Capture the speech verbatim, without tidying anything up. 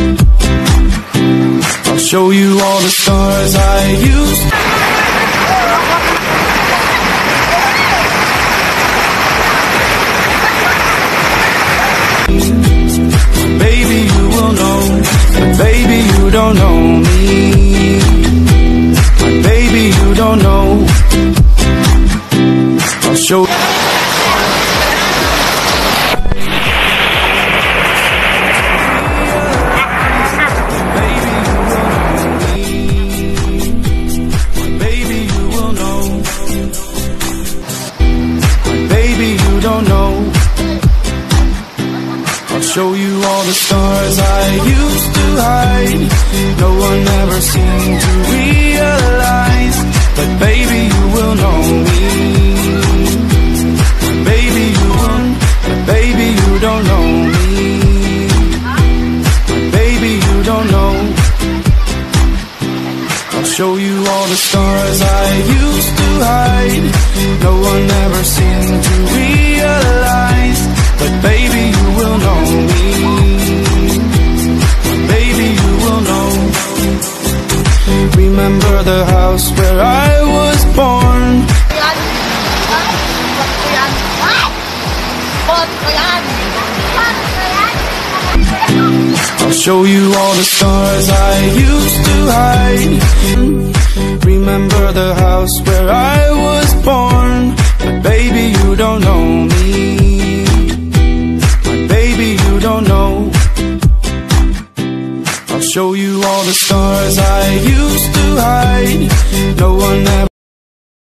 I'll show you all the stars I used to. Baby, you will know, but baby, you don't know me. My baby, you don't know. I'll show you. Show you all the stars I used to hide. No one ever seemed to realize, but baby, you will know me. Baby, you will, but baby, you don't know me. Baby, you don't know. I'll show you all the stars I used to hide. No one ever seemed to realize, but baby, you will know me. Baby, you will know. Remember the house where I was born. I'll show you all the stars I used to hide. Remember the house where I was born.